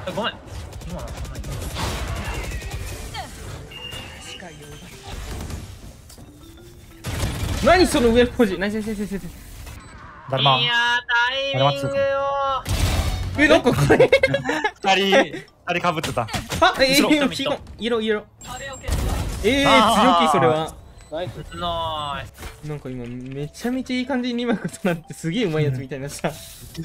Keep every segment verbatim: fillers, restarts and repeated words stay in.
あ、ごめん。今の何その上ポジ。ナイスナイスナイスナイス。 だるま。 いやー、タイミングよえ、なんかこれ。 二人、二人かぶってた。 あ、え後ろー、 後ろ色色。えー、 あー強気それは。 ナイス。ナイス。 なんか今めちゃめちゃいい感じに今重なってすげえうまいやつみたいなさ。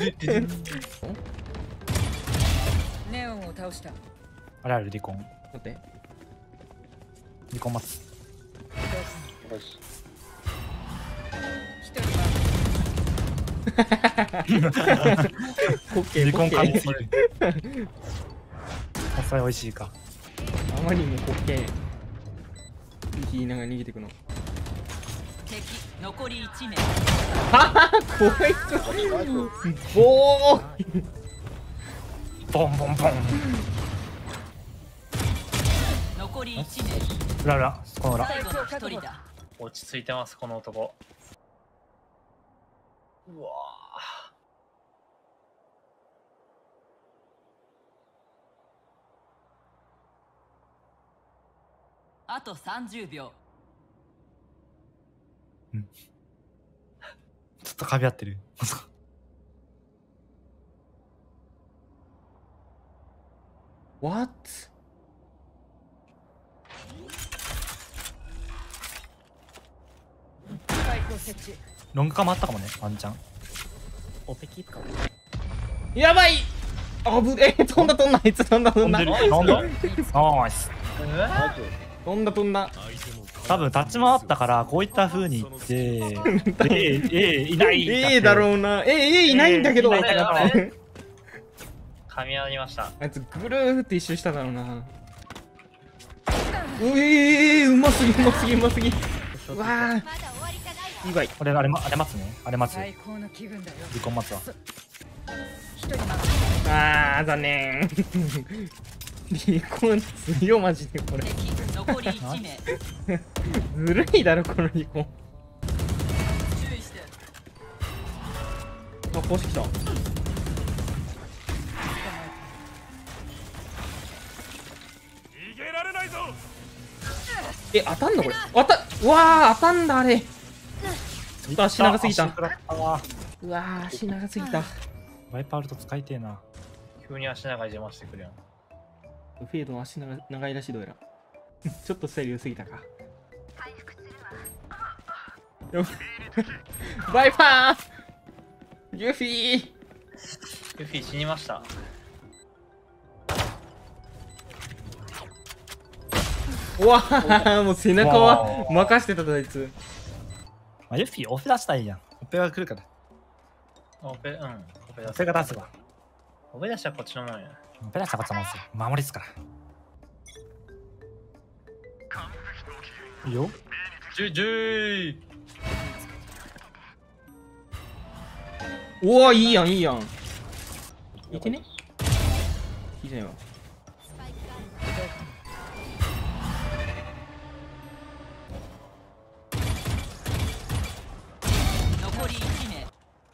ネオンを倒した。 あれある、リコン。 待って。 リコン待つ。 よし。 一人はコッケーリコンコッケー。 噛みすぎる。あ、それ美味しいか。 あまりにもコッケー。言いながら逃げてくの。 敵残り一名。 ははこいつ。ボー。 ボンボンボン。 残り一名。 裏裏、この裏。 最後の一人だ。 落ち着いてますこの男。うわあとさんじゅうびょう。 ちょっと噛み合ってる。 What？ スパイクを設置。 ロングカもあったかもね、ワンチャン。 お敵か。 やばい。あぶえ飛んだ飛んだあいつ飛んだ飛んだ飛んでる。飛んでる。ナイス。 飛んだ飛んだ。 多分立ち回ったからこういった風に言って、ええいないええだろうな。ええいないんだけど。 えーいないあだろう噛み合いました。 いつぐるーって一周しただろうな。うえーうますぎうますぎうますぎ。うわーいいわい。 これあれまあれ待つね。あれ待つ。 最高の気分だよ。 リコン待つわ。 一人待あー残念。離婚強マジでこれ。 つ。敵残り一名。 ずるいだろこの離婚。 注意して。 あ公式来た。え当たんのこれ。当たうわー当たんだあれ。ちょっと足長すぎた。 足食らったわ。 うわー足長すぎた。 ワイパーあると使いてえな。 急に足長い邪魔してくるやん。 フェードの足長長いらしいどうやら。ちょっとスタイル良すぎたか。よバイパーユフィー。 ルフィ死にました。 うわーもう背中は任してたぞあいつ。 まあ、ユッフィーオフ出したらいいやん。オペが来るから。 オペ、うん。オペ出オす。 ペが出せば。 オペ出したらこっちのもんや。 オペ出したらこっちのもんすよ。守りっすから。いいよ。 じゅ、じゅうわいいやんいいやん。いてね。いいじゃんよ。 残り一名。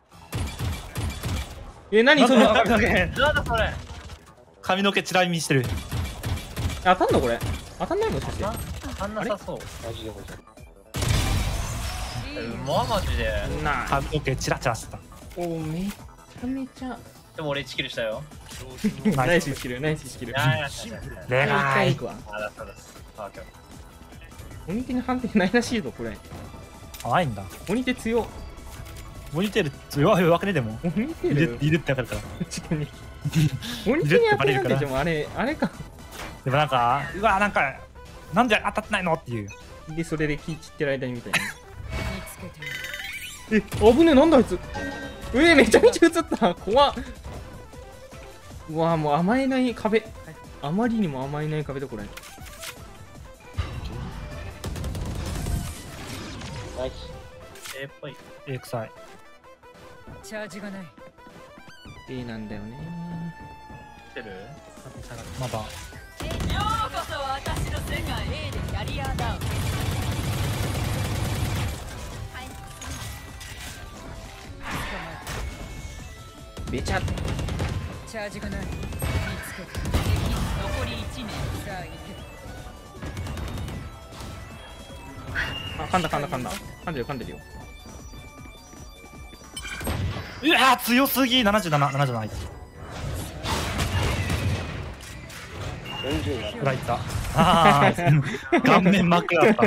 え何そのー。なんだそれ。 髪の毛ちら見してる。 当たんのこれ。当たんないもしかして。 あ、あんなさそう。 マジでマジで。 うまマジで。 なあ。 髪の毛チラチラしてた。 おめちゃめちゃ。 でも俺いちキルしたよ。 ナイススキルナイススキル。 いやいやいやいや。 でかい。 くわ。 あ、だっただ。あ、今日。 鬼手に判定ないらしいぞこれ。 あ、ないんだ。 鬼手強。 モニテール弱い弱くねでも。 鬼手いるいるってわかるから。 確かに。鬼手に当てられてもあれあれか。 でもなんか、うわなんか、なんで当たってないのっていう。 でそれで気散ってる間にみたいな。 見つけてる。 え危ねえなんだあいつ。うえめちゃめちゃ映った怖っ。うわもう甘えない壁。あまりにも甘えない壁だこれ。 ナイス。 えーっぽい。 えー、臭い。 チャージがない。 A なんだよね。 来てる？ まだ。 ようこそ私の世界 A でキャリアダウン。 べちゃっ。 チャージがない。 残りいち名。 あ、噛んだ噛んだ噛んだ。噛んでる噛んでるよ。 うわー強すぎ。ななじゅうなな、ななじゅうなないったよんじゅうなな。 くらいいった。ああ顔面真っ暗だった。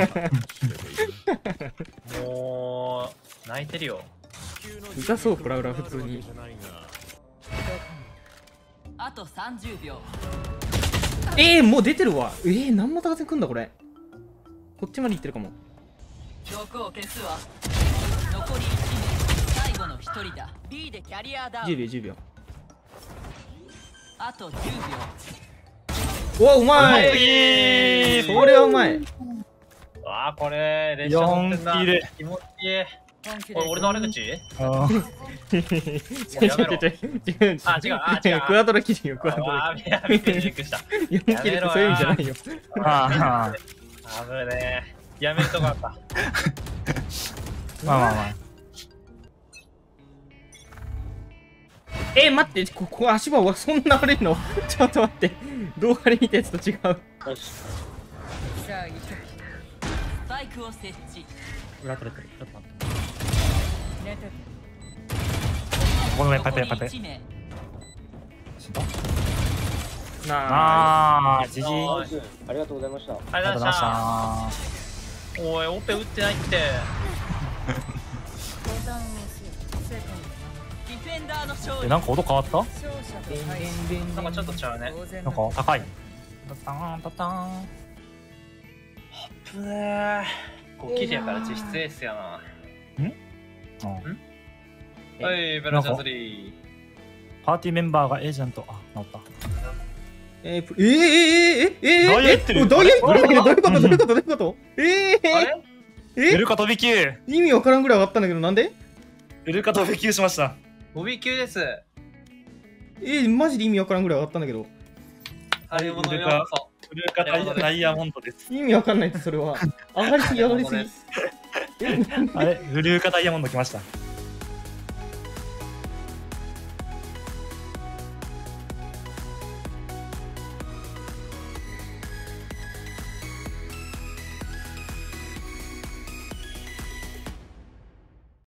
もう泣いてるよ。 痛そうプラウラ普通に。 あとさんじゅうびょう。 えー、もう出てるわ。えー、何も高瀬くんだこれ。こっちまで行ってるかも。 毒を消すわ。残りいち名。最後のひとりだ。 B でキャリアダウじゅうン。 びょうじゅうびょう。 あとじゅうびょう。 うわうまい。 えーこれはうまい。 あーこれ列車乗ってんな。 よんキル気持ちいい。これ俺の悪口？ あー違う違う違う違う。 あ違うあ違うクワドラ記事よ、クワドラあーやべやべチェックした。 記事。よんキルってそういう意味じゃないよ。 あー危ねえ。やめるとこあった。 まあまあまあ。 えー、待って、ここ足場はそんな悪いの？ちょっと待って。動画で見たやつと違う。 よし。 スパイクを設置。 裏取れてる。ちょっと待って。ごめん、パイパイパイパイ。 残りいち名。 死んだなあ。 ああ、じじい。ありおいナイスありがとうございました。 ありがとうございがとうございましまた。 した。おいオペ打ってないって。 ディフェンダーの勝え、 利。 なんか音変わったなんかちょっとちゃうね。 なんか高い。タタンタタン。 ぶねー。ごキルやから実質エースやな。 うんはい、ベロシャスリー。 パーティーメンバーがエージェント。あ、治った。 えー、プえー、えー、えー、えー、 ダイヤ行ってるえー、ダイヤ行ってるんだけど、どういうことあれどういうことどういうことえー、 あれえウルカ飛び級。 意味わからんぐらい上がったんだけど、なんでウルカ飛び級しました。 飛び級です。 えー、マジで意味わからんぐらい上がったんだけど。 あれものようこそ。 ウルカダイヤモンドです。 意味わかんないって、それは。上がりすぎ、上がりすぎ。えあれウルカダイヤモンド来ました。